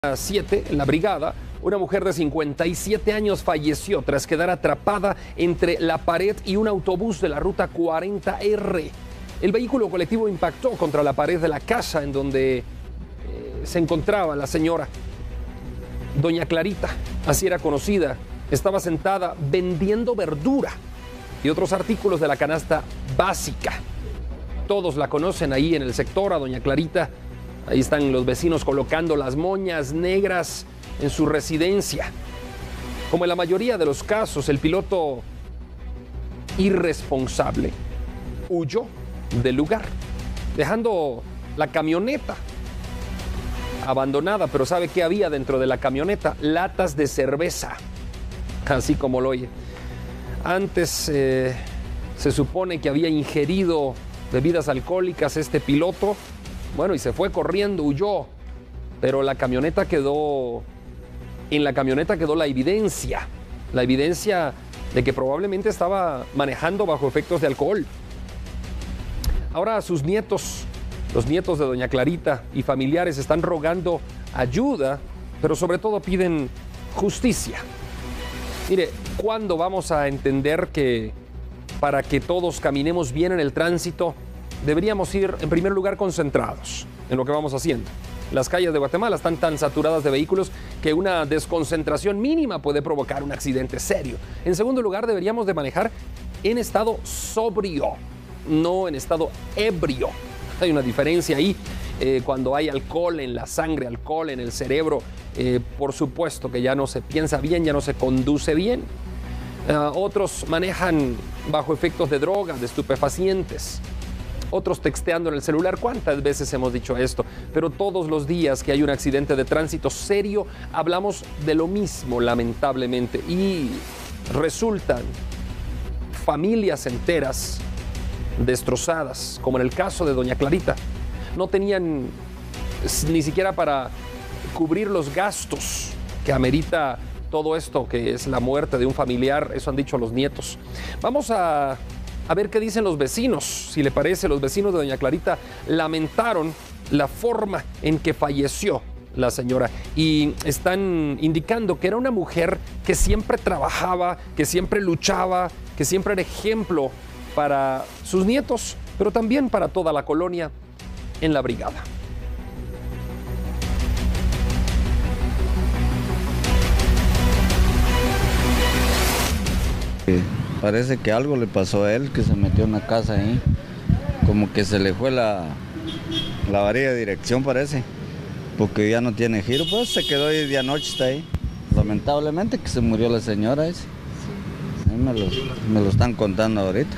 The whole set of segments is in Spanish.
7, en la brigada, una mujer de 57 años falleció tras quedar atrapada entre la pared y un autobús de la ruta 40R. El vehículo colectivo impactó contra la pared de la casa en donde se encontraba la señora. Doña Clarita, así era conocida, estaba sentada vendiendo verdura y otros artículos de la canasta básica. Todos la conocen ahí en el sector, a doña Clarita. Ahí están los vecinos colocando las moñas negras en su residencia. Como en la mayoría de los casos, el piloto irresponsable huyó del lugar, dejando la camioneta abandonada. Pero ¿sabe qué había dentro de la camioneta? Latas de cerveza, así como lo oye. Antes se supone que había ingerido bebidas alcohólicas este piloto. Bueno, y se fue corriendo, huyó, pero la camioneta quedó, en la camioneta quedó la evidencia de que probablemente estaba manejando bajo efectos de alcohol. Ahora sus nietos, los nietos de doña Clarita y familiares están rogando ayuda, pero sobre todo piden justicia. Mire, ¿cuándo vamos a entender que para que todos caminemos bien en el tránsito deberíamos ir en primer lugar concentrados en lo que vamos haciendo? Las calles de Guatemala están tan saturadas de vehículos que una desconcentración mínima puede provocar un accidente serio. En segundo lugar, deberíamos de manejar en estado sobrio, no en estado ebrio. Hay una diferencia ahí. Cuando hay alcohol en la sangre, alcohol en el cerebro, por supuesto que ya no se piensa bien, ya no se conduce bien. Otros manejan bajo efectos de drogas, de estupefacientes. Otros texteando en el celular. ¿Cuántas veces hemos dicho esto? Pero todos los días que hay un accidente de tránsito serio, hablamos de lo mismo, lamentablemente. Y resultan familias enteras destrozadas, como en el caso de doña Clarita. No tenían ni siquiera para cubrir los gastos que amerita todo esto, que es la muerte de un familiar. Eso han dicho los nietos. Vamos a ver qué dicen los vecinos. Si le parece, los vecinos de doña Clarita lamentaron la forma en que falleció la señora y están indicando que era una mujer que siempre trabajaba, que siempre luchaba, que siempre era ejemplo para sus nietos, pero también para toda la colonia en la brigada. Parece que algo le pasó a él, que se metió en una casa ahí, como que se le fue la varilla de dirección, parece, porque ya no tiene giro. Pues se quedó ahí de anoche, está ahí. Lamentablemente que se murió la señora esa. Me lo están contando ahorita.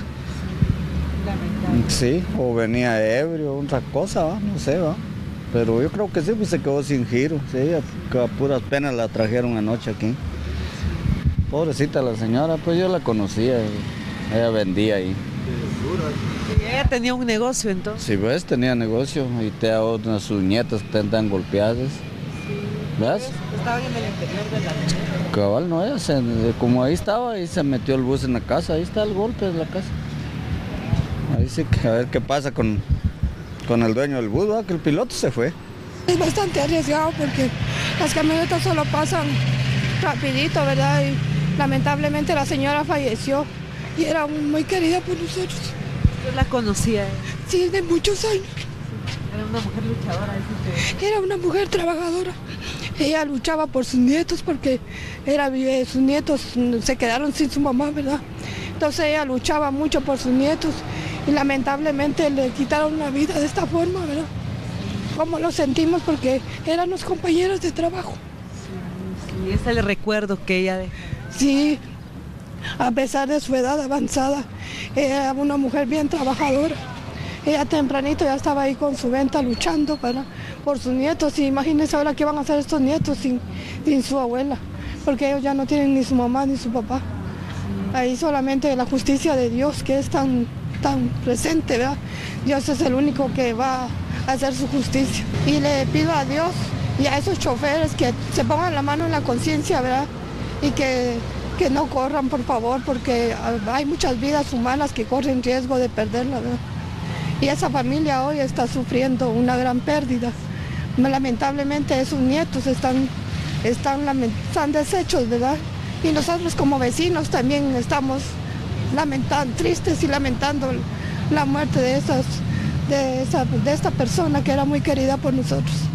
Sí, o venía ebrio, otra cosa, ¿va? No sé, va. Pero yo creo que sí, pues se quedó sin giro, sí, que a puras penas la trajeron anoche aquí. Pobrecita la señora, pues yo la conocía, ella vendía ahí. ¿Y ella tenía un negocio entonces? Sí, pues tenía negocio y sus nietas que están golpeadas. ¿Ves? Estaban en el interior de la casa. Cabal, no, ella como ahí estaba, ahí se metió el bus en la casa, ahí está el golpe de la casa. Ahí sí, a ver qué pasa con el dueño del bus, ¿verdad? Que el piloto se fue. Es bastante arriesgado porque las camionetas solo pasan rapidito, ¿verdad? Y lamentablemente la señora falleció y era muy querida por nosotros. ¿Usted la conocía? Sí, de muchos años. Era una mujer luchadora. Era una mujer trabajadora. Ella luchaba por sus nietos porque sus nietos se quedaron sin su mamá, ¿verdad? Entonces ella luchaba mucho por sus nietos y lamentablemente le quitaron la vida de esta forma, ¿verdad? ¿Cómo lo sentimos? Porque eran los compañeros de trabajo. Sí, ese es el recuerdo que ella dejó. Sí, a pesar de su edad avanzada, ella era una mujer bien trabajadora. Ella tempranito ya estaba ahí con su venta luchando por sus nietos. Y imagínense ahora qué van a hacer estos nietos sin su abuela, porque ellos ya no tienen ni su mamá ni su papá. Ahí solamente la justicia de Dios, que es tan presente, ¿verdad? Dios es el único que va a hacer su justicia. Y le pido a Dios y a esos choferes que se pongan la mano en la conciencia, ¿verdad? Y que no corran, por favor, porque hay muchas vidas humanas que corren riesgo de perderla, ¿verdad? Y esa familia hoy está sufriendo una gran pérdida, Lamentablemente sus nietos están deshechos, ¿verdad? Y nosotros como vecinos también estamos tristes y lamentando la muerte de esta persona que era muy querida por nosotros.